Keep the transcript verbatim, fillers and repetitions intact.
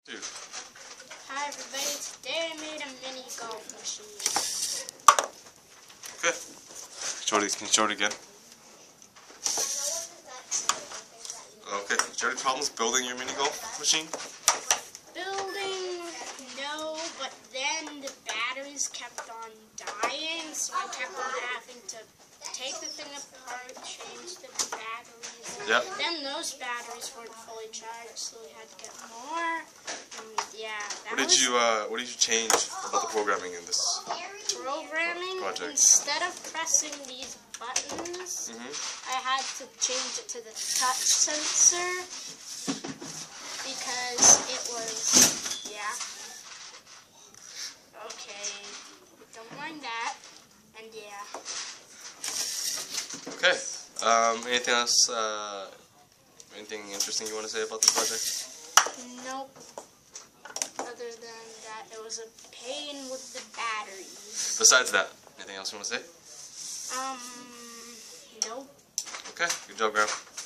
Dude. Hi everybody, today I made a mini golf machine. Okay. Show it, can you show it again? Okay. Did you have any problems building your mini golf machine? Building, no, but then the batteries kept on dying, so I kept on having to take the thing apart, change the batteries. Yep. Then those batteries weren't fully charged, so we had to get more. And yeah, that What did was you uh, What did you change about the programming in this? programming. Project. Instead of pressing these buttons, Mm-hmm. I had to change it to the touch sensor because it was, yeah. Okay, don't mind that, and yeah. Okay. Um, anything else? Uh, anything interesting you want to say about this project? Nope. Other than that, it was a pain with the batteries. Besides that, anything else you want to say? Um, nope. Okay. Good job, Graham.